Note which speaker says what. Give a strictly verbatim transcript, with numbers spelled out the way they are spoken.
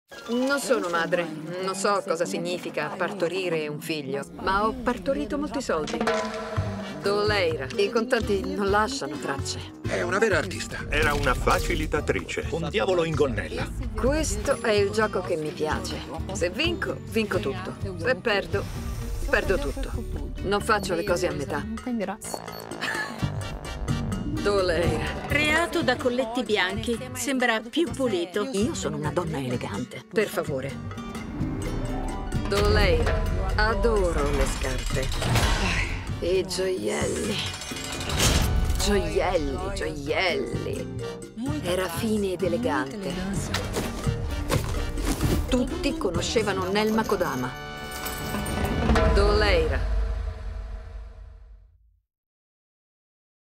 Speaker 1: Non sono madre, non so cosa significa partorire un figlio, ma ho partorito molti soldi. Doleira. I contanti non lasciano tracce.
Speaker 2: È una vera artista.
Speaker 3: Era una facilitatrice.
Speaker 2: Un diavolo in gonnella.
Speaker 1: Questo è il gioco che mi piace. Se vinco, vinco tutto. Se perdo, perdo tutto. Non faccio le cose a metà. Doleira.
Speaker 4: Creato da colletti bianchi, sembra più pulito.
Speaker 1: Io sono una donna elegante. Per favore. Doleira. Adoro le scarpe. E gioielli. Gioielli, gioielli. Era fine ed elegante. Tutti conoscevano Nelma Kodama. Doleira.